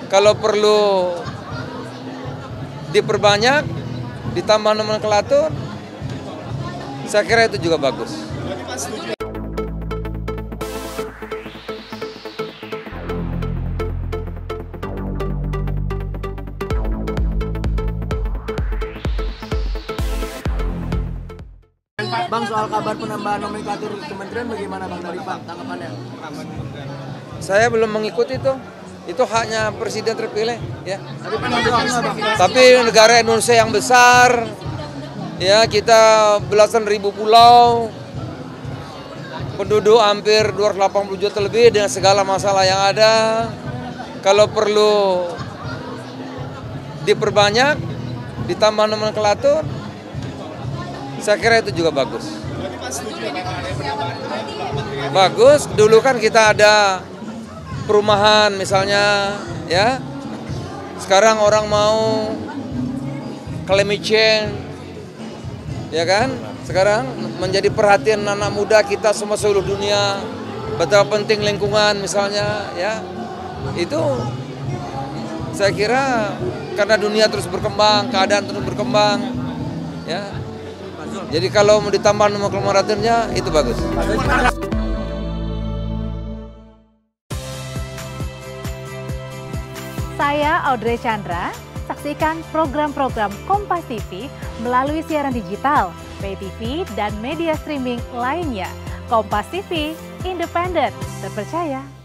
Kalau perlu diperbanyak, ditambah nomenklatur, saya kira itu juga bagus. Bang, soal kabar penambahan nomenklatur kementerian bagaimana Bang dari Pak tanggapannya? Saya belum mengikuti itu. Itu haknya presiden terpilih, ya. Tapi negara Indonesia yang besar, ya, kita belasan ribu pulau, penduduk hampir 280 juta lebih dengan segala masalah yang ada. Kalau perlu diperbanyak, ditambah nomenklatur, saya kira itu juga bagus. Bagus, dulu kan kita ada perumahan misalnya, ya. Sekarang orang mau climate change, ya kan? Sekarang menjadi perhatian anak muda kita semua seluruh dunia. Betapa penting lingkungan misalnya, ya. Itu saya kira karena dunia terus berkembang, keadaan terus berkembang, ya. Jadi kalau mau ditambah nomenklaturnya itu bagus. Saya Audrey Chandra, saksikan program-program Kompas TV melalui siaran digital, pay TV, dan media streaming lainnya. Kompas TV, independen, terpercaya,